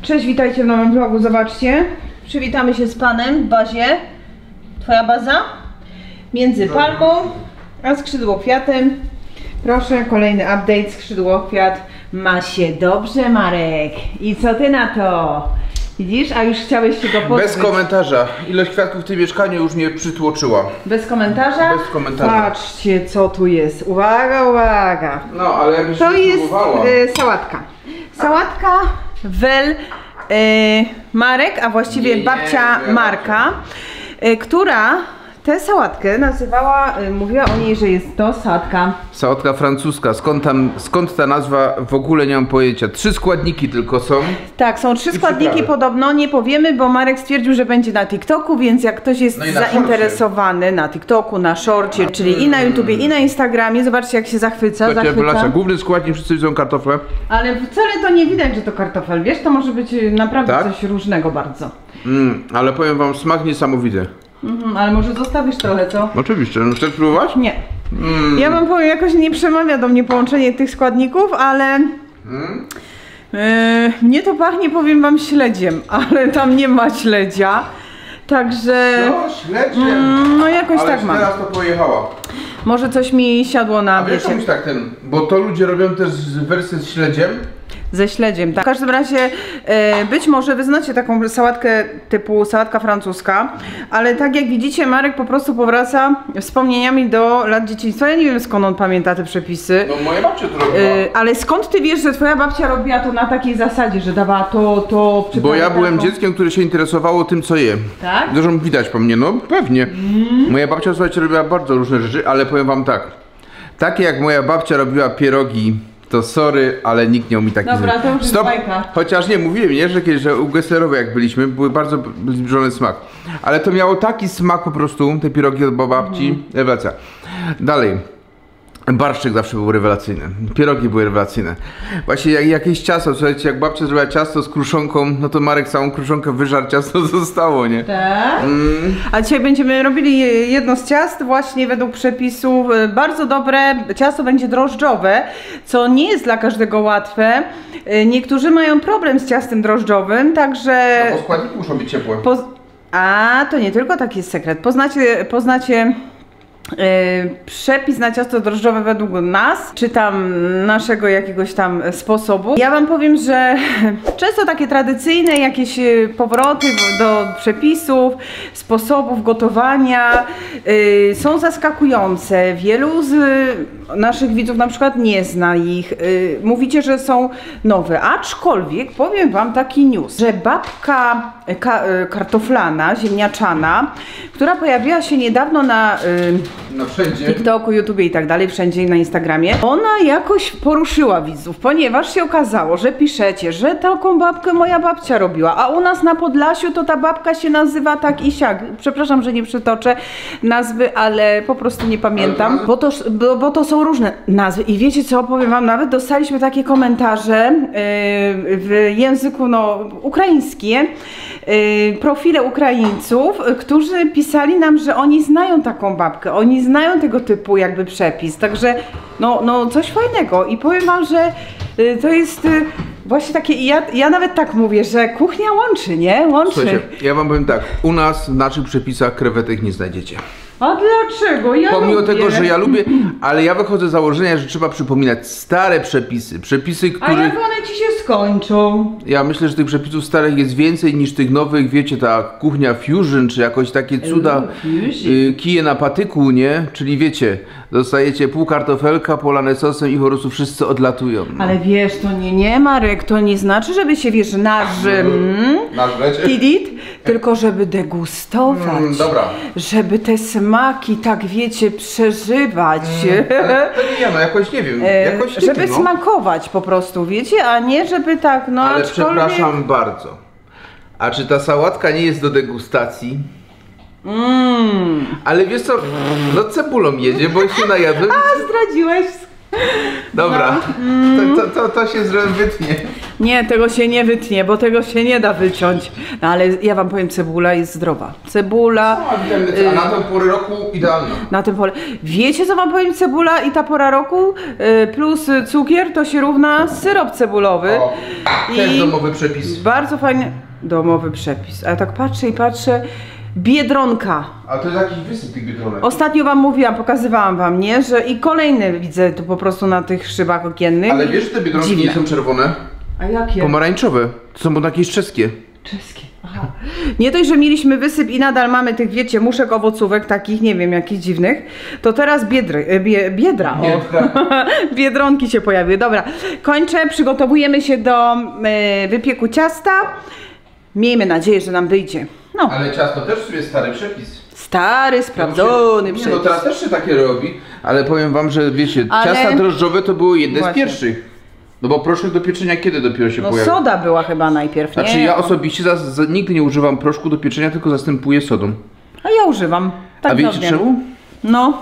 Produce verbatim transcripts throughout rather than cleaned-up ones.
Cześć, witajcie w nowym vlogu, zobaczcie. Przywitamy się z panem w bazie. Twoja baza? Między palmą a skrzydłokwiatem. Proszę, kolejny update. Skrzydłokwiat ma się dobrze, Marek. I co ty na to? Widzisz? A już chciałeś się go pozbyć. Bez komentarza. Ilość kwiatków w tym mieszkaniu już mnie przytłoczyła. Bez komentarza? Bez komentarza. Patrzcie, co tu jest. Uwaga, uwaga. No, ale jakbyś To jest y, sałatka. Sałatka wel y, Marek, a właściwie nie, nie, babcia nie, Marka, y, która tę sałatkę nazywała, y, mówiła o niej, że jest to sałatka. Sałatka francuska. Skąd, tam, skąd ta nazwa? W ogóle nie mam pojęcia. Trzy składniki tylko są. Tak, są trzy składniki przyprawy. Podobno, nie powiemy, bo Marek stwierdził, że będzie na TikToku, więc jak ktoś jest No i na zainteresowany na TikToku, na shorcie, czyli i na YouTubie, i na Instagramie, zobaczcie jak się zachwyca, zachwyca. Główny składnik wszyscy widzą kartofle. Ale wcale to nie widać, że to kartofel, wiesz, to może być naprawdę Tak? coś różnego bardzo. Mm, ale powiem wam, smak niesamowity. Mhm, ale może zostawisz trochę, co? Oczywiście. Chcesz próbować? Nie. Mm. Ja wam powiem, jakoś nie przemawia do mnie połączenie tych składników, ale mm. yy, mnie to pachnie, powiem wam, śledziem, ale tam nie ma śledzia. Także... No, śledziem. Mm, no jakoś ale tak mam. teraz to pojechała. Może coś mi siadło na, A wiesz, wiecie... tak ten, bo to ludzie robią też wersję z śledziem. Ze śledziem, tak. W każdym razie e, być może wy znacie taką sałatkę typu sałatka francuska, ale tak jak widzicie, Marek po prostu powraca wspomnieniami do lat dzieciństwa. Ja nie wiem, skąd on pamięta te przepisy. No moja babcia to robiła. E, ale skąd ty wiesz, że twoja babcia robiła to na takiej zasadzie, że dawała to, to... Bo ja byłem taką... dzieckiem, które się interesowało tym, co je. Tak? Zresztą widać po mnie, no pewnie. Mm. Moja babcia, słuchajcie, robiła bardzo różne rzeczy, ale powiem wam tak. Takie jak moja babcia robiła pierogi, to sorry, ale nikt nie umie takich Dobra, zrobić. to już jest Stop. bajka. Chociaż nie, mówiłem, nie, że kiedyś, że u Gesslerowej jak byliśmy, były bardzo zbliżony smak. Ale to miało taki smak po prostu, te pierogi od babci, mm. rewelacja. Dalej. Barszczyk zawsze był rewelacyjny. Pierogi były rewelacyjne. Właśnie jak, jakieś ciasto, słuchajcie, jak babcia zrobiła ciasto z kruszonką, no to Marek całą kruszonkę wyżarł, ciasto zostało, nie? Tak. Mm. A dzisiaj będziemy robili jedno z ciast właśnie według przepisów. Bardzo dobre. Ciasto będzie drożdżowe, co nie jest dla każdego łatwe. Niektórzy mają problem z ciastem drożdżowym, także... No bo składniki muszą być ciepłe. Poz... A, to nie tylko taki jest sekret. Poznacie... poznacie... Yy, przepis na ciasto drożdżowe według nas, czy tam naszego jakiegoś tam sposobu. Ja wam powiem, że często takie tradycyjne jakieś powroty do przepisów, sposobów gotowania yy, są zaskakujące. Wielu z naszych widzów na przykład nie zna ich. Yy, mówicie, że są nowe, aczkolwiek powiem wam taki news, że babka ka kartoflana, ziemniaczana, która pojawiła się niedawno na yy, No wszędzie. TikToku, YouTubie i tak dalej, wszędzie i na Instagramie. Ona jakoś poruszyła widzów, ponieważ się okazało, że piszecie, że taką babkę moja babcia robiła, a u nas na Podlasiu to ta babka się nazywa tak i siak. Przepraszam, że nie przytoczę nazwy, ale po prostu nie pamiętam, bo to, bo, bo to są różne nazwy. I wiecie co, powiem wam, nawet dostaliśmy takie komentarze yy, w języku no, ukraińskim, yy, profile Ukraińców, którzy pisali nam, że oni znają taką babkę, oni znają tego typu jakby przepis, także no, no coś fajnego i powiem wam, że y, to jest y, właśnie takie, ja, ja nawet tak mówię, że kuchnia łączy, nie? Łączy. Słuchajcie, ja wam powiem tak, u nas w naszych przepisach krewetek nie znajdziecie. A dlaczego? Ja Pomimo lubię. tego, że ja lubię, ale ja wychodzę z założenia, że trzeba przypominać stare przepisy, przepisy, A których... jak one ci się skończą? Ja myślę, że tych przepisów starych jest więcej niż tych nowych, wiecie, ta kuchnia fusion, czy jakoś takie cuda, y, kije na patyku, nie? Czyli wiecie, dostajecie pół kartofelka polane sosem i po prostu wszyscy odlatują. No. Ale wiesz, to nie, nie Marek, to nie znaczy, żeby się, wiesz, nażym, tidit, tylko żeby degustować, mm, dobra. żeby te smaki, tak wiecie, przeżywać. Mm, ale to nie ja, no jakoś nie wiem, jakoś żeby tyki, no. smakować po prostu, wiecie, a nie żeby tak, no ale aczkolwiek... przepraszam bardzo, a czy ta sałatka nie jest do degustacji? Mm. Ale wiesz co, no cebulą jedzie, bo się najadłem. A, zdradziłeś Dobra, to, to, to, to się wytnie. Nie, tego się nie wytnie, bo tego się nie da wyciąć. No ale ja wam powiem, cebula jest zdrowa. Cebula... No, a na tę porę roku idealna. Na tym pole. Wiecie co wam powiem, cebula i ta pora roku y, plus cukier to się równa syrop cebulowy. O, też I domowy przepis. bardzo fajnie. Domowy przepis. A ja tak patrzę i patrzę. Biedronka. A to jest jakiś wysyp tych biedronek. Ostatnio wam mówiłam, pokazywałam wam, nie? Że i kolejne widzę tu po prostu na tych szybach okiennych. Ale wiesz, że te biedronki Dziwne. nie są czerwone? A jakie? Pomarańczowe. To są jakieś czeskie. Czeskie. Aha. Nie dość, że mieliśmy wysyp i nadal mamy tych, wiecie, muszek, owocówek takich, nie wiem, jakichś dziwnych, to teraz biedry, bie, biedra, o. Biedra. Biedronki się pojawiły. Dobra, kończę, przygotowujemy się do y, wypieku ciasta. Miejmy nadzieję, że nam wyjdzie. No. Ale ciasto też sobie stary przepis. Stary, sprawdzony nie, przepis. no teraz też się takie robi, ale powiem wam, że wiecie, Ale... ciasta drożdżowe to były jedne Właśnie. z pierwszych. No bo proszek do pieczenia kiedy dopiero się No pojawił? soda była chyba najpierw, nie? Znaczy ja osobiście za, za, nigdy nie używam proszku do pieczenia, tylko zastępuję sodą. A ja używam. Tak A wiecie dawnie. czemu? No.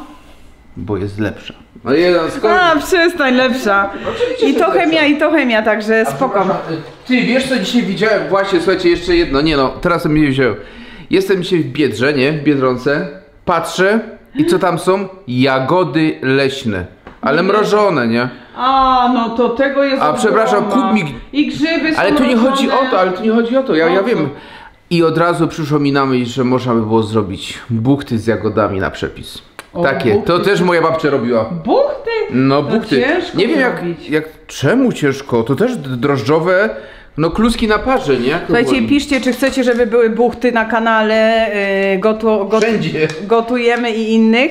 Bo jest lepsza. No jeden, skąd... A, przestań, lepsza. Oczywiście, I że to lepsza. chemia, i to chemia, także A spoko. przepraszam, ty wiesz co dzisiaj widziałem? Właśnie, słuchajcie, jeszcze jedno, nie no, teraz mnie wziął. Jestem dzisiaj w Biedrze, nie? W Biedronce. Patrzę i co tam są? Jagody leśne. Ale mrożone, nie? A, no to tego jest A przepraszam, ogromna. kup mi... I grzyby są Ale tu nie chodzi mrożone. o to, ale tu nie chodzi o to, ja, O ja co? wiem. I od razu przyszło mi na myśl, że można by było zrobić buchty z jagodami na przepis. O, Takie, to buchty. też moja babcia robiła. Buchty? No To buchty. ciężko Nie wiem jak, zrobić. jak, czemu ciężko? To też drożdżowe, no kluski na parze, nie? Jak to Słuchajcie, było? piszcie, czy chcecie, żeby były buchty na kanale yy, gotu, gotu, Wszędzie. Gotujemy i innych.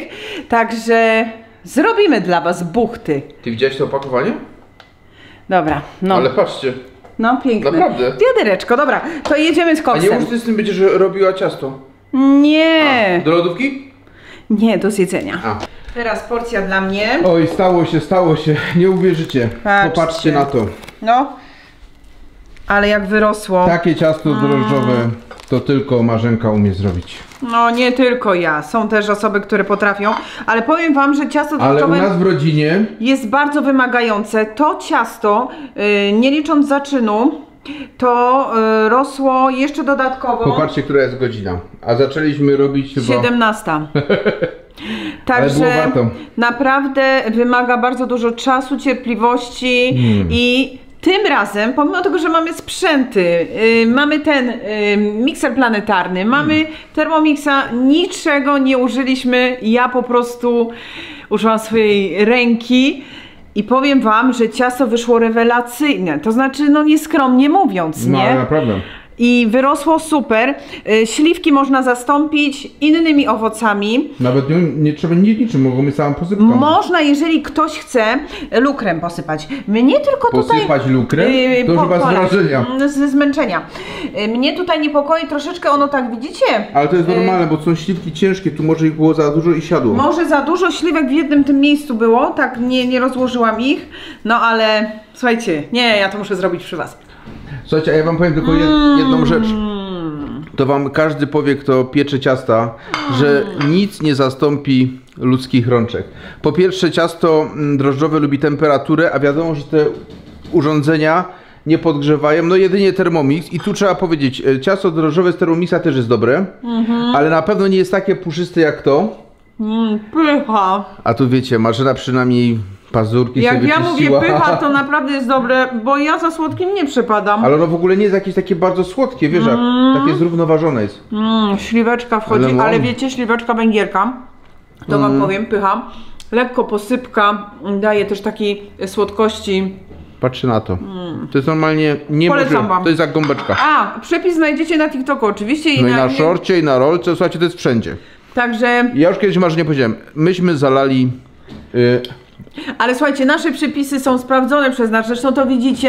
Także zrobimy dla was buchty. Ty widziałeś to opakowanie? Dobra, no. Ale patrzcie. No piękne. Naprawdę? Wiadereczko, dobra, to jedziemy z A nie koksem. mów, ty z tym będziesz robiła ciasto. Nie, Do lodówki? nie, do zjedzenia. A. Teraz porcja dla mnie. Oj, stało się, stało się. Nie uwierzycie. Patrzcie. Popatrzcie na to. No, ale jak wyrosło. Takie ciasto drożdżowe to tylko Marzenka umie zrobić. No nie tylko ja, są też osoby, które potrafią, ale powiem wam, że ciasto Ale u drożdżowe nas w rodzinie jest bardzo wymagające. To ciasto, yy, nie licząc zaczynu, to yy, rosło jeszcze dodatkowo popatrzcie, która jest godzina. A zaczęliśmy robić chyba... siedemnasta. Ale było Także warto. naprawdę wymaga bardzo dużo czasu, cierpliwości Mm. i tym razem, pomimo tego, że mamy sprzęty, yy, mamy ten yy, mikser planetarny, mamy Mm. Thermomixa, niczego nie użyliśmy. Ja po prostu użyłam swojej ręki i powiem wam, że ciasto wyszło rewelacyjne. To znaczy, no nieskromnie mówiąc, No ale nie? naprawdę. I wyrosło super. Yy, śliwki można zastąpić innymi owocami. Nawet nie, nie trzeba nie niczym, mogą mieć samą posypką. Można, jeżeli ktoś chce, lukrem posypać. Mnie tylko tutaj... Posypać lukrem? To już chyba z polać. wrażenia. Mm, Ze zmęczenia. Yy, Mnie tutaj niepokoi troszeczkę ono, tak widzicie? Ale to jest Yy, normalne, bo są śliwki ciężkie, tu może ich było za dużo i siadło. Może za dużo śliwek w jednym tym miejscu było, tak nie, nie rozłożyłam ich, no ale słuchajcie, nie, ja to muszę zrobić przy was. Słuchajcie, a ja wam powiem tylko jed, jedną rzecz. To wam każdy powie, kto piecze ciasta, że nic nie zastąpi ludzkich rączek. Po pierwsze, ciasto mm, drożdżowe lubi temperaturę, a wiadomo, że te urządzenia nie podgrzewają, no jedynie Thermomix. I tu trzeba powiedzieć, e, ciasto drożdżowe z Thermomixa też jest dobre, ale na pewno nie jest takie puszyste jak to. Mm, pycha. A tu wiecie, Marzena przynajmniej pazurki Jak sobie ja mówię wyczyściła. pycha, to naprawdę jest dobre, bo ja za słodkim nie przepadam. Ale ono w ogóle nie jest jakieś takie bardzo słodkie, wiesz, jak takie zrównoważone jest. Mm, śliweczka wchodzi, Ale ale, mam. wiecie, śliweczka węgierka, to wam powiem, pycha. Lekko posypka daje też takiej słodkości. Patrzcie na to. To jest normalnie nie Polecam może, wam. to jest jak gąbeczka. A, przepis znajdziecie na TikToku oczywiście. No i na innych- szorcie, i na rolce, słuchajcie, to jest wszędzie. Także, Ja już kiedyś Marze nie powiedziałem, myśmy zalali... Yy, ale słuchajcie, nasze przepisy są sprawdzone przez nas, zresztą to widzicie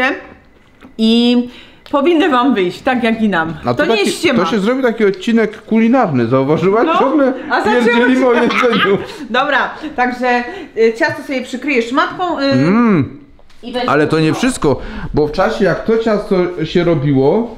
i powinny wam wyjść, tak jak i nam. a To, nie taki, jest ściema. to się zrobi taki odcinek kulinarny, zauważyłaś? No, Ciągle a zaczęło pierdzielimy się- o jedzeniu. Dobra, także y, ciasto sobie przykryję szmatką. Y, Mm, i będzie ale to nie gotowe. wszystko, bo w czasie jak to ciasto się robiło,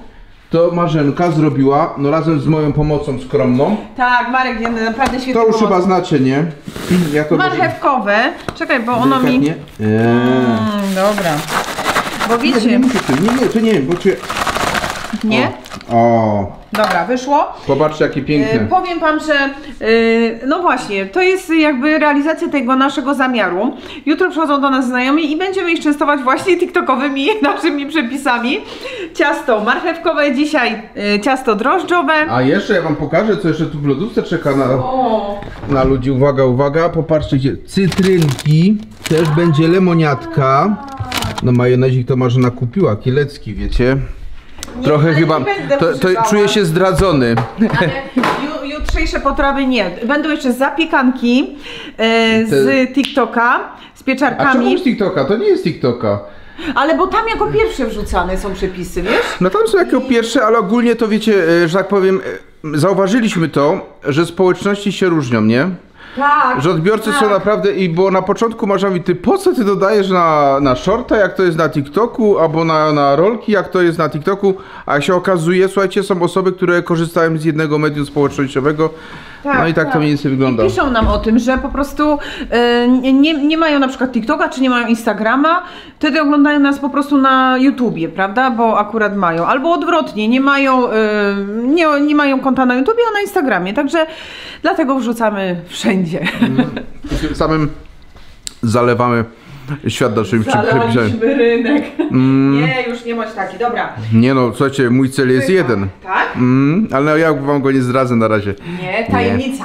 to Marzenka zrobiła, no razem z moją pomocą skromną. Tak, Marek, nie, naprawdę świetnie. To już pomoc. chyba znacie, nie? Ja to Marchewkowe. Czekaj, bo ono mi... Eee. Mm, dobra. Bo Nie, wiecie... nie, muszę tym. nie, nie, to nie, bo czy... Nie? O, Dobra, wyszło. popatrzcie jakie piękne. E, powiem wam, że e, no właśnie, to jest jakby realizacja tego naszego zamiaru. Jutro przychodzą do nas znajomi i będziemy ich częstować właśnie tiktokowymi naszymi przepisami. Ciasto marchewkowe, dzisiaj e, ciasto drożdżowe. A jeszcze ja wam pokażę, co jeszcze tu w lodówce czeka na, O, na ludzi. Uwaga, uwaga, popatrzcie, cytrynki, też będzie lemoniatka. No majonezik to Marzena kupiła, kielecki, wiecie. Trochę ale chyba, nie będę to, to używała. czuję się zdradzony. ale ju, jutrzejsze potrawy nie. Będą jeszcze zapiekanki e, Te- z TikToka, z A czemu pieczarkami. z TikToka? To nie jest TikToka. Ale bo tam jako pierwsze wrzucane są przepisy, wiesz? No tam są jako pierwsze, ale ogólnie to wiecie, e, że tak powiem, e, zauważyliśmy to, że społeczności się różnią, nie? Tak. Że odbiorcy tak. są naprawdę i bo na początku Marzena mówi, ty po co ty dodajesz na, na shorta, jak to jest na TikToku, albo na, na rolki, jak to jest na TikToku, a jak się okazuje, słuchajcie, są osoby, które korzystają z jednego medium społecznościowego, Tak, no i tak, tak. to mniej więcej wygląda. I piszą nam o tym, że po prostu e, nie, nie mają na przykład TikToka, czy nie mają Instagrama, wtedy oglądają nas po prostu na YouTubie, prawda? Bo akurat mają. Albo odwrotnie, nie mają, e, nie, nie mają konta na YouTubie, a na Instagramie. Także dlatego wrzucamy wszędzie. I tym samym zalewamy świat naszymi przepisami. Zalaliśmy rynek. Mm. Nie, już nie bądź taki. Dobra. Nie no, słuchajcie, mój cel jest jeden. Tak? Mm, ale ja wam go nie zdradzę na razie. Nie, tajemnica.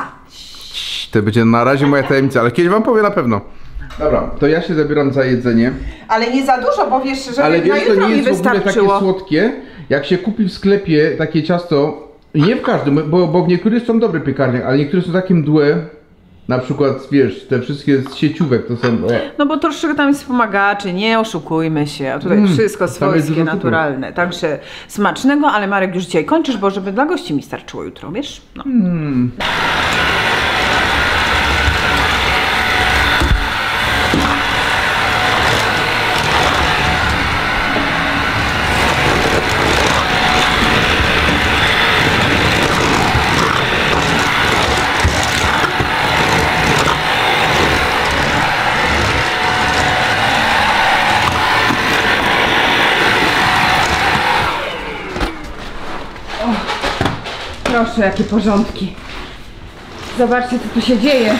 To będzie na razie moja tajemnica, ale kiedyś wam powiem na pewno. Dobra, to ja się zabieram za jedzenie. Ale nie za dużo, bo wiesz, żeby Ale na wiesz, to jutro nie mi jest w ogóle takie wystarczyło. słodkie. Jak się kupi w sklepie takie ciasto, nie w każdym, bo, bo w niektórych są dobre piekarniach, ale niektóre są takie mdłe. Na przykład, wiesz, te wszystkie z sieciówek to są... E, No bo troszeczkę tam jest wspomagaczy, nie oszukujmy się, a tutaj Mm, wszystko tam jest swojskie, dużo cukru. naturalne. Także smacznego, ale Marek już dzisiaj kończysz, bo żeby dla gości mi starczyło jutro, wiesz? No. mm. Proszę, jakie porządki. Zobaczcie, co tu się dzieje.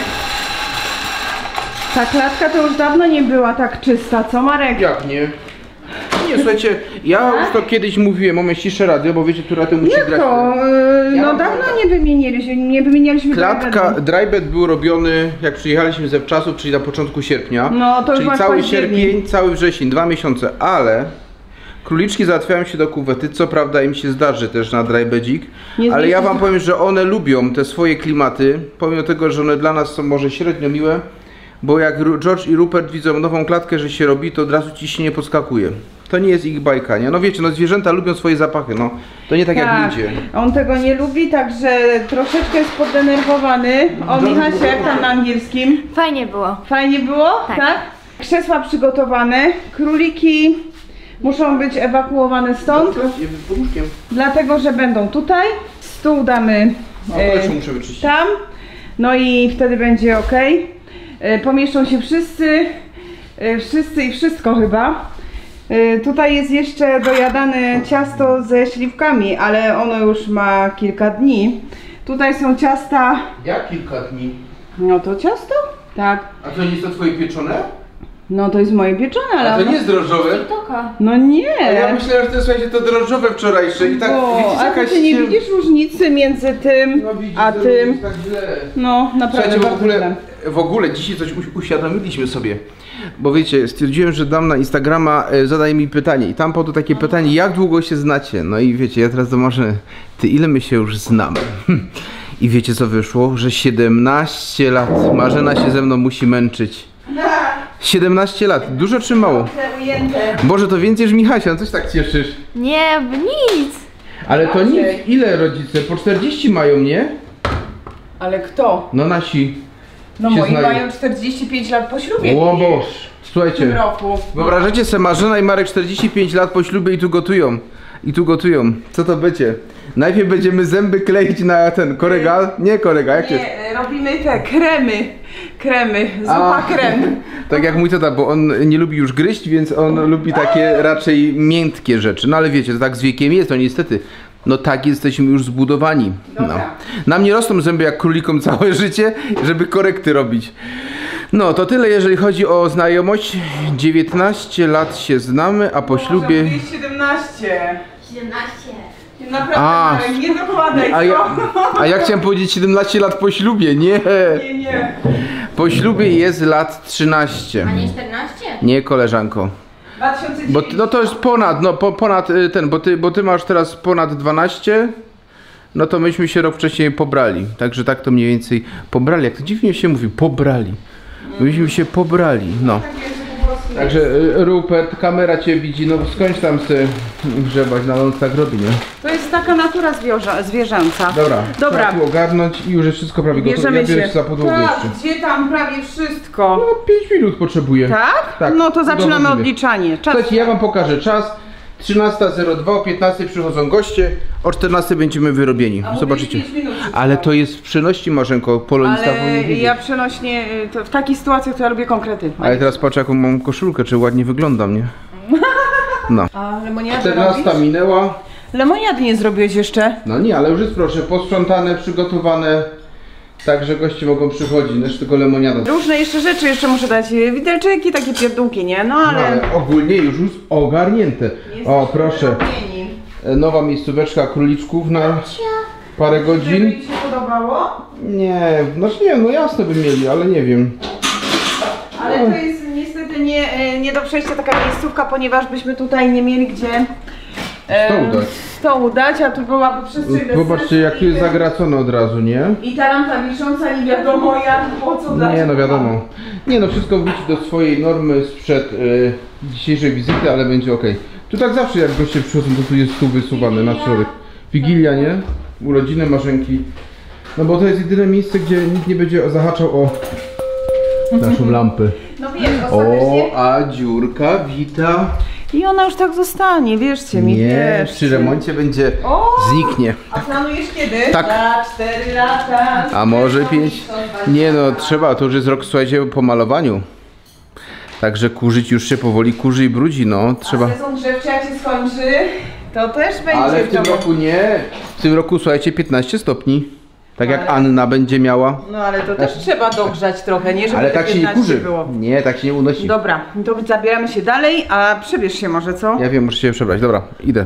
Ta klatka to już dawno nie była tak czysta, co Marek? Jak nie? Nie, słuchajcie, ja już to kiedyś mówiłem, mamy ciszę radio, bo wiecie, która to musi Jak grać. to? Yy, Ja no mam- dawno nie wymieniliśmy, nie wymienialiśmy Klatka, drybed. drybed był robiony, jak przyjechaliśmy ze wczasów, czyli na początku sierpnia. No, to już czyli masz cały październik. sierpień, cały wrzesień, dwa miesiące, ale króliczki załatwiają się do kuwety, co prawda im się zdarzy też na drybedzik, Nie ale ja zmieści wam się- powiem, że one lubią te swoje klimaty, pomimo tego, że one dla nas są może średnio miłe, bo jak Ru- George i Rupert widzą nową klatkę, że się robi, to od razu ciśnienie podskakuje. To nie jest ich bajka, nie? No wiecie, no zwierzęta lubią swoje zapachy, no. To nie tak, jak ludzie. On tego nie lubi, także troszeczkę jest poddenerwowany. O Michasia, jak tam na angielskim? Fajnie było. Fajnie było? Tak. Krzesła przygotowane, króliki muszą być ewakuowane stąd, Pod łóżkiem. dlatego że będą tutaj. Stół damy A to e, jeszcze muszę wyczyścić. tam, no i wtedy będzie ok. E, pomieszczą się wszyscy, e, wszyscy i wszystko chyba. E, tutaj jest jeszcze dojadane ciasto ze śliwkami, ale ono już ma kilka dni. Tutaj są ciasta, Jak kilka dni? no to ciasto? Tak. A to nie jest to twoje pieczone? No to jest moje pieczone, ale A to ono- nie jest drożdżowe? Toka. No nie. A ja myślałem, że to jest, słuchajcie, to drożdżowe wczorajsze i tak, Bo, widzicie, a jakaś ty nie się- widzisz różnicy między tym No widzisz, a to tym? jest tak źle. No naprawdę Słuchajcie, w bardzo ogóle, źle. w ogóle dzisiaj coś uś- uświadomiliśmy sobie, bo wiecie, stwierdziłem, że dam na Instagrama, e, zadaj mi pytanie i tam padło takie pytanie, jak długo się znacie? No i wiecie, ja teraz do Marzeny, ty ile my się już znamy? I wiecie co wyszło? Że siedemnaście lat, Marzena się ze mną musi męczyć. siedemnaście lat, dużo czy mało? Ujęte. Boże, to więcej niż Michasia, no coś tak cieszysz. Nie, nic. Ale to nic, Raczej. ile rodzice? Po czterdzieści mają, nie? Ale kto? No nasi. No się moi znają. mają czterdzieści pięć lat po ślubie. O Boż, W tym słuchajcie. roku. Wyobrażacie sobie, Marzena i Marek czterdzieści pięć lat po ślubie i tu gotują. I tu gotują. Co to będzie? Najpierw będziemy zęby kleić na ten koregal. Nie koregal, jak to jest? Nie, robimy te kremy. Kremy, zupa A, krem. Tak jak mój tata, bo on nie lubi już gryźć, więc on lubi takie raczej miętkie rzeczy. No ale wiecie, to tak z wiekiem jest, to niestety. No tak, jesteśmy już zbudowani. No. Dobra. Nam nie rosną zęby jak królikom całe życie, żeby korekty robić. No to tyle, jeżeli chodzi o znajomość. dziewiętnaście lat się znamy, a po ślubie... Może siedemnaście. siedemnaście. Naprawdę, A, Marek, nie dokładaj, A ja, co? a ja chciałem powiedzieć siedemnaście lat po ślubie, nie. Nie, nie. Po ślubie jest lat trzynaście. A nie czternaście? Nie, koleżanko. dwa tysiące dziewięć. Bo ty, no to jest ponad, no po, ponad y, ten, bo ty, bo ty masz teraz ponad dwanaście, no to myśmy się rok wcześniej pobrali. Także tak to mniej więcej pobrali, jak to dziwnie się mówi, pobrali. Myśmy się pobrali, no. Także y, Rupert, kamera cię widzi, no skończ tam sobie grzebać, no on tak robi, nie? To jest taka natura zwierza, zwierzęca. Dobra, Dobra. trzeba tu ogarnąć i już jest wszystko prawie gotowe. Bierzemy Ja biorę się. się za podłogę Tak, jeszcze. gdzie tam prawie wszystko. No pięć minut potrzebuję. Tak? Tak. No to zaczynamy Dowodliwie. odliczanie. Czas. Słuchajcie, ja wam pokażę czas. trzynasta zero dwa, o piętnastej przychodzą goście, o czternastej będziemy wyrobieni. A Zobaczycie. mówię, pięć minut Ale to jest w przenośni, Marzenko, polonista Ale powinien wiedzieć. ja przenośnie, to w takich sytuacjach to ja lubię konkrety. Ale teraz patrz jaką mam koszulkę, czy ładnie wyglądam, nie? No. A lemoniadę czternasta robisz? minęła. Lemoniady nie zrobiłeś jeszcze? No nie, ale już jest proszę, posprzątane, przygotowane. Także goście mogą przychodzić, znaczy tylko lemoniada. Różne jeszcze rzeczy, jeszcze muszę dać widelczyki, takie pierdółki, nie? No No, ale... ale ogólnie już jest ogarnięte. O, Jesteśmy proszę. wyrobieni. E, Nowa miejscóweczka króliczków na parę Żeby godzin. ci się podobało? Nie, znaczy nie, no jasne by mieli, ale nie wiem. Ale to jest niestety nie, e, nie do przejścia taka miejscówka, ponieważ byśmy tutaj nie mieli gdzie e, Stołu dać. stołu dać, a tu byłaby przestrzeń bez Popatrzcie sensu jak tu i jest te- zagracone od razu, nie? I ta lampa wisząca nie wiadomo jak, po co dać. Nie no wiadomo. Nie no wszystko wróci do swojej normy sprzed y, dzisiejszej wizyty, ale będzie ok. Tu tak zawsze jak goście przychodzą, to tu jest stół wysuwany na środek. Wigilia, nie? Urodziny Marzenki. No bo to jest jedyne miejsce, gdzie nikt nie będzie zahaczał o naszą lampę. No wiesz, ostatecznie... O, a dziurka wita. I ona już tak zostanie, wierzcie mi, Nie, wierzcie. przy remoncie będzie, O! zniknie. A planujesz kiedy? Tak. Za cztery lata. A może pięć? Nie no, trzeba, to już jest rok, słuchajcie, po malowaniu. Także kurzyć już się powoli kurzy i brudzi, no, trzeba. A sezon grzewczy jak się skończy, to też będzie. Ale w tym wiadomo. roku nie. W tym roku, słuchajcie, piętnaście stopni. Tak jak Ale- Anna będzie miała. No ale to też trzeba dogrzać trochę, nie? Żeby Ale te tak się nie piętnaście kurzy. było. Nie, tak się nie unosi. Dobra, to zabieramy się dalej, a przebierz się może, co? Ja wiem, muszę się przebrać. Dobra, idę.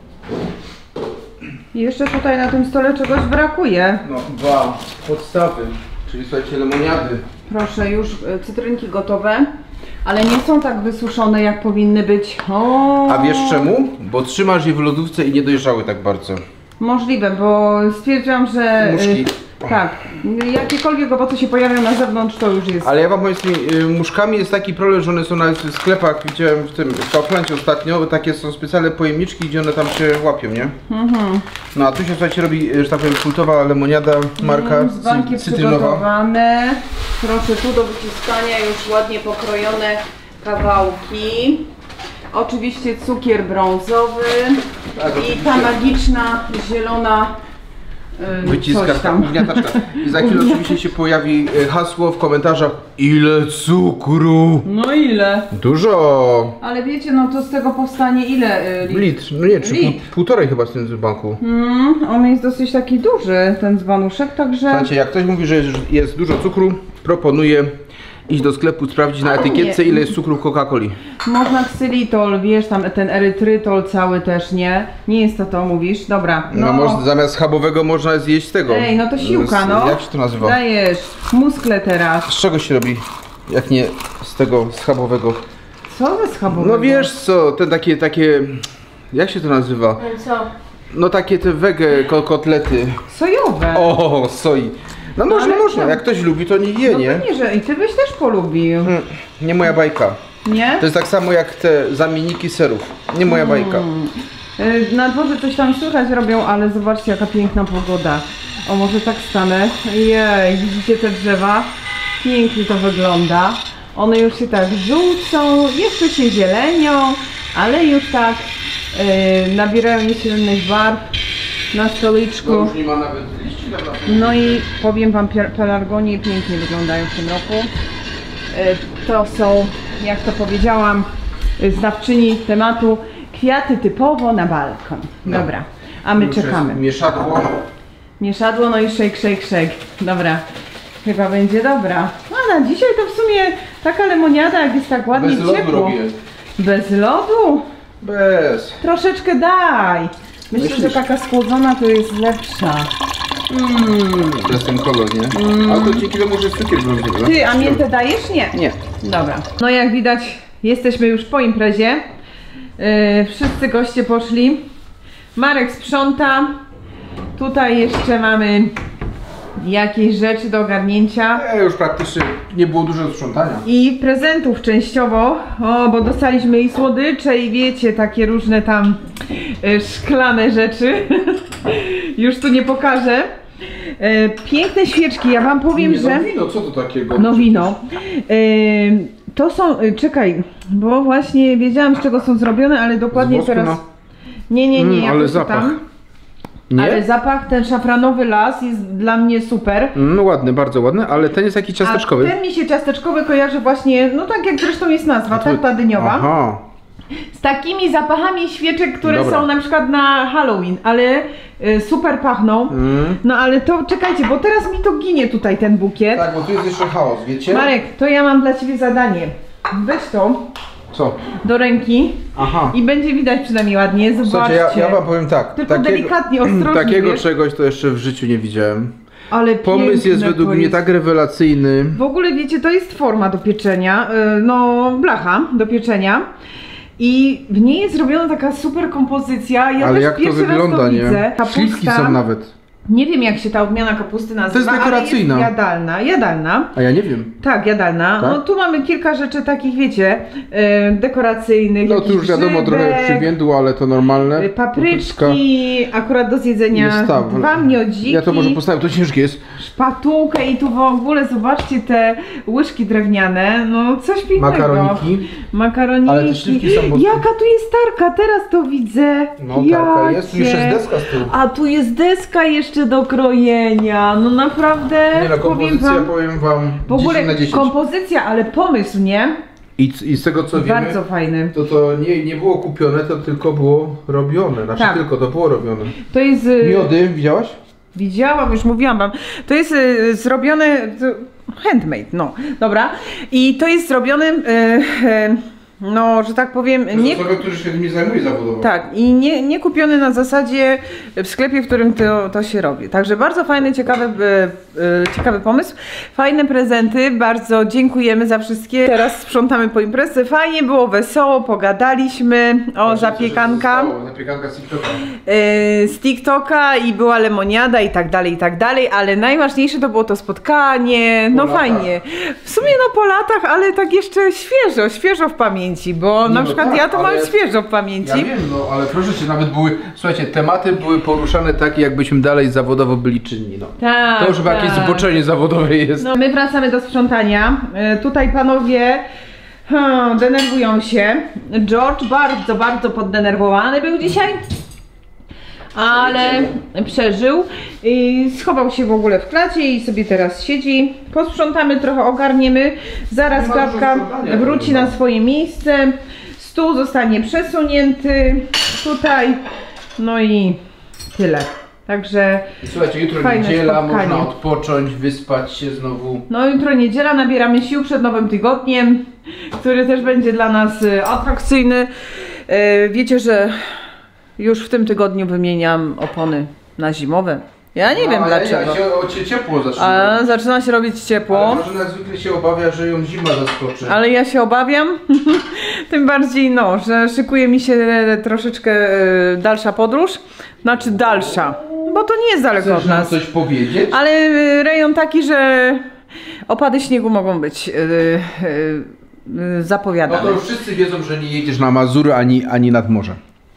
I jeszcze tutaj na tym stole czegoś brakuje. No, dwa podstawy. Czyli słuchajcie, lemoniady. Proszę, już e, cytrynki gotowe, ale nie są tak wysuszone jak powinny być. O, A wiesz czemu? Bo trzymasz je w lodówce i nie dojrzały tak bardzo. Możliwe, bo stwierdziłam, że... Muszki. e, tak, jakiekolwiek owoce się pojawią na zewnątrz, to już jest... Ale ja wam powiem, z tymi y, muszkami jest taki problem, że one są nawet w sklepach, widziałem w tym w Kauflandzie ostatnio, takie są specjalne pojemniczki, gdzie one tam się łapią, nie? Mhm. No a tu się słuchajcie robi, y, że tak powiem, kultowa lemoniada, marka Mm, dzbanki cy- cytrynowa. przygotowane. Proszę, tu do wyciskania już ładnie pokrojone kawałki. Oczywiście cukier brązowy Tak, i oczywiście. ta magiczna zielona yy, Wyciska coś tam. ugniataczka. I za chwilę oczywiście się pojawi y, hasło w komentarzach, ile cukru? No ile? Dużo! Ale wiecie, no to z tego powstanie ile yy, Litr, no nie, czy pół, Litr. półtorej chyba z tym dzbanku. Mm, on jest dosyć taki duży, ten dzbanuszek, także... Słuchajcie, jak ktoś mówi, że jest, jest dużo cukru, proponuję iść do sklepu, sprawdzić na A, etykietce, nie. ile jest cukru w Coca-Coli. Można ksylitol, wiesz, tam ten erytrytol cały też, nie? Nie jest to to, mówisz? Dobra, No, no. może, zamiast schabowego można zjeść tego. Ej, no to siłka, Z- no. Jak się to nazywa? Dajesz, muskle teraz. Z czego się robi, jak nie z tego schabowego? Co ze schabowego? No wiesz co, te takie, takie, jak się to nazywa? Co? No takie te wege ko- kotlety. Sojowe. O, soi. No można, ale można, co? jak ktoś lubi, to nie je, no nie? pewnie, że i ty byś też polubił, Hmm, nie moja bajka. nie? To jest tak samo jak te zamienniki serów. Nie moja bajka. Y, Na dworze coś tam słychać robią, ale zobaczcie jaka piękna pogoda. O, może tak stanę. Jej, widzicie te drzewa? Pięknie to wygląda. One już się tak rzucą, jeszcze się zielenią, ale już tak Yy, nabierają nieśrednych barw na stoliczku. No już nie ma nawet liści, dobra. No i powiem wam, pelargonie pięknie wyglądają w tym roku. Yy, to są, jak to powiedziałam, yy, znawczyni tematu, kwiaty typowo na balkon. No. Dobra, a my Już czekamy. jest mieszadło. Mieszadło, no i shake, shake, shake. Dobra, chyba będzie dobra. A na dzisiaj to w sumie taka lemoniada, jak jest tak ładnie Bez lodu ciepło. robię. Bez lodu? Bez. Troszeczkę daj. Myślę, Myślisz? że taka schłodzona to jest lepsza. Mmm, to jest ten kolor, nie? Mm. Ale to dzięki temu, że jest cukier brązowy. Ty, a miętę dajesz? Nie. Nie. Dobra. No jak widać, jesteśmy już po imprezie. Yy, wszyscy goście poszli. Marek sprząta. Tutaj jeszcze mamy jakieś rzeczy do ogarnięcia. Nie, już praktycznie nie było dużo do sprzątania. I prezentów częściowo, o, bo dostaliśmy i słodycze, i wiecie, takie różne tam y, szklane rzeczy. Już tu nie pokażę. Y, piękne świeczki, ja wam powiem, nie, że... No wino, co to takiego? No wino. Y, to są, y, czekaj, bo właśnie wiedziałam, z czego są zrobione, ale dokładnie wosku, teraz... no. Nie, nie, nie, Mm, ale jakoś zapach. tam. Nie? Ale zapach, ten szafranowy las jest dla mnie super. No ładny, bardzo ładny, ale ten jest taki ciasteczkowy. A ten mi się ciasteczkowy kojarzy właśnie, no tak jak zresztą jest nazwa, A to- torta dyniowa. Aha. Z takimi zapachami świeczek, które Dobra. są na przykład na Halloween, ale y, super pachną. Mm. No ale to czekajcie, bo teraz mi to ginie tutaj ten bukiet. Tak, bo tu jest jeszcze chaos, wiecie? Marek, to ja mam dla ciebie zadanie. Weź to Co? do ręki Aha. i będzie widać przynajmniej ładnie. Zobaczcie. Słuchajcie, ja, ja wam powiem tak. Tylko delikatnie, ostrożnie, Takiego wiesz? czegoś to jeszcze w życiu nie widziałem. Ale Pomysł jest piękne według to mnie jest. tak rewelacyjny. W ogóle wiecie, to jest forma do pieczenia, y, no blacha do pieczenia. I w niej jest zrobiona taka super kompozycja. Ja Ale też jak to pierwszy raz wygląda, to nie? widzę. Śliwki Kapusta- są nawet. Nie wiem, jak się ta odmiana kapusty nazywa. To jest dekoracyjna. Ale jest jadalna, jadalna. A ja nie wiem. Tak, jadalna. Tak? No tu mamy kilka rzeczy takich, wiecie, e, dekoracyjnych. No jakiś tu już wiadomo, grzybek, trochę przywiędło, ale to normalne. e, papryczki, akurat do zjedzenia, Jest tam. dwa miodziki, Ja to może postawię, to ciężkie jest. szpatułkę i tu w ogóle zobaczcie te łyżki drewniane. No coś pięknego. Makaroniki. Makaroniki. Ale te śliwki są mocne. Jaka tu jest tarka, teraz to widzę. No tarka jest, tu Jakie. jeszcze jest deska z tyłu. A tu jest deska jeszcze do krojenia. No naprawdę, Nie no, powiem kompozycja wam, powiem wam w ogóle dziesięć na dziesięć. kompozycja, ale pomysł, nie? I, I z tego co wiemy, Bardzo fajny. to to nie, nie było kupione, to tylko było robione. Znaczy Tak. tylko, to było robione. To jest... y, Miody, widziałaś? Widziałam, już mówiłam wam. To jest y, zrobione... To, handmade, no. Dobra. I to jest zrobione... Y, y, no, że tak powiem... To Nie, osoby, którzy się tym zajmuje zawodowo. tak, i nie, nie kupione na zasadzie w sklepie, w którym to, to się robi. Także bardzo fajny, ciekawy, y, y, ciekawy pomysł. Fajne prezenty, bardzo dziękujemy za wszystkie. Teraz sprzątamy po imprezie. Fajnie było, wesoło, pogadaliśmy. O, zapiekanka. Zapiekanka z TikToka. Yy, z TikToka i była lemoniada i tak dalej, i tak dalej, ale najważniejsze to było to spotkanie, no Po latach. fajnie. W sumie no po latach, ale tak jeszcze świeżo, świeżo w pamięci, bo Nie, na no przykład tak, ja to mam ale- świeżo w pamięci. Ja wiem, no ale proszę cię, nawet były, słuchajcie, tematy były poruszane takie, jakbyśmy dalej zawodowo byli czynni, no. Tak, To już chyba tak. jakieś zboczenie zawodowe jest. No, my wracamy do sprzątania. Yy, tutaj panowie hmm, denerwują się. George bardzo, bardzo poddenerwowany był dzisiaj. Ale przeżył i schował się w ogóle w klacie i sobie teraz siedzi. Posprzątamy, trochę ogarniemy. Zaraz Nie ma klatka dużo sprzątania, wróci chyba. na swoje miejsce. Stół zostanie przesunięty tutaj. No i tyle. Także Słuchajcie, jutro fajne niedziela, spotkanie. można odpocząć, wyspać się znowu. no jutro niedziela, nabieramy sił przed nowym tygodniem, który też będzie dla nas y, atrakcyjny. Y, Wiecie, że już w tym tygodniu wymieniam opony na zimowe. Ja nie No, wiem ale dlaczego. Ja się, o, cię ciepło zaczyna. A, zaczyna się robić ciepło, Ale Marzena zwykle się obawia, że ją zima zaskoczy. ale ja się obawiam. Tym bardziej, no, że szykuje mi się troszeczkę y, dalsza podróż. Znaczy dalsza, bo to nie jest daleko Chcesz od nam nas. coś powiedzieć? Ale y, rejon taki, że opady śniegu mogą być y, y, y, No zapowiadane. to już wszyscy wiedzą, że nie jedziesz na Mazury ani, ani nad morze.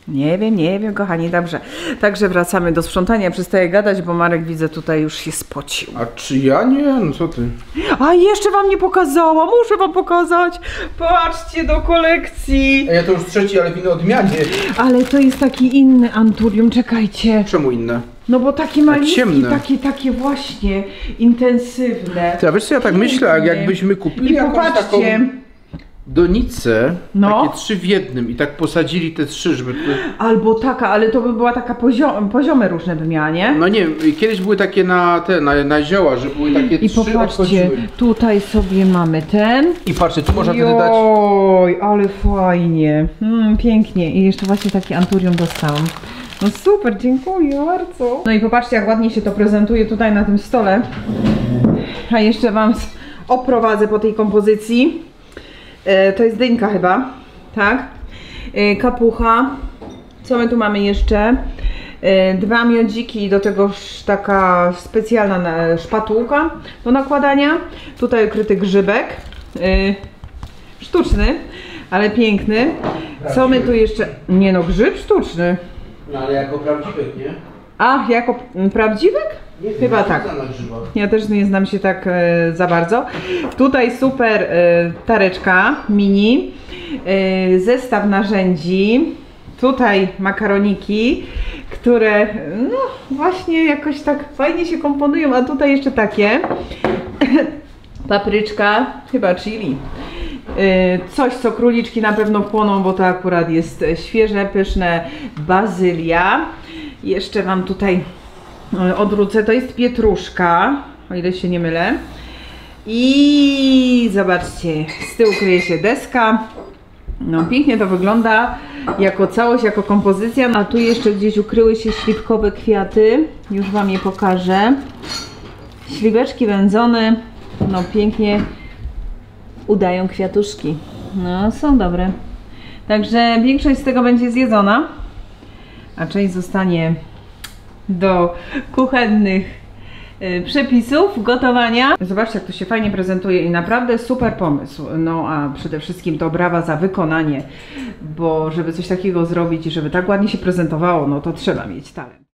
Nie wiem, nie wiem, kochani, dobrze. Także wracamy do sprzątania. Przestaję gadać, bo Marek, widzę, tutaj już się spocił. A czy ja nie? No co ty? A jeszcze wam nie pokazałam, muszę wam pokazać. Patrzcie do kolekcji. Ja to już trzeci, ale w innej odmianie. Ale to jest taki inny anturium, czekajcie. Czemu inne? No bo takie malutkie, ciemne. takie, takie właśnie intensywne. Ty, a wiesz co, ja tak myślę, jak jakbyśmy kupili I jakąś popatrzcie. taką donicę, No. takie trzy w jednym i tak posadzili te trzy, żeby... To... Albo taka, ale to by była taka poziom, poziomy różne by miała, nie? No nie wiem, kiedyś były takie na te, na, na zioła, że były takie I trzy popatrzcie, odchodziły. tutaj sobie mamy ten. I patrzcie, tu można wtedy dać... Oj, ale fajnie. Mm, pięknie. I jeszcze właśnie taki anturium dostałam. No super, dziękuję bardzo. No i popatrzcie, jak ładnie się to prezentuje tutaj na tym stole. A jeszcze wam oprowadzę po tej kompozycji. E, to jest dynka chyba, tak? E, kapucha. Co my tu mamy jeszcze? E, dwa miodziki, do tego sz, taka specjalna na, szpatułka do nakładania. Tutaj ukryty grzybek. E, sztuczny, ale piękny. Co my tu jeszcze? Nie no, grzyb sztuczny. No ale jako prawdziwek, nie? A, jako prawdziwek? Nie wiem, Chyba ja tak. znam na grzybach. Ja też nie znam się tak e, za bardzo. Tutaj super e, tareczka mini, e, zestaw narzędzi, tutaj makaroniki, które no właśnie jakoś tak fajnie się komponują, a tutaj jeszcze takie papryczka, chyba chili. E, coś, co króliczki na pewno wchłoną, bo to akurat jest świeże, pyszne, bazylia. Jeszcze wam tutaj odwrócę, to jest pietruszka, o ile się nie mylę. I zobaczcie, z tyłu kryje się deska. No pięknie to wygląda jako całość, jako kompozycja. A tu jeszcze gdzieś ukryły się śliwkowe kwiaty. Już wam je pokażę. Śliweczki wędzone, no pięknie udają kwiatuszki. No są dobre. Także większość z tego będzie zjedzona, a część zostanie do kuchennych y, przepisów gotowania. Zobaczcie, jak to się fajnie prezentuje i naprawdę super pomysł. No a przede wszystkim to brawa za wykonanie, bo żeby coś takiego zrobić i żeby tak ładnie się prezentowało, no to trzeba mieć talent.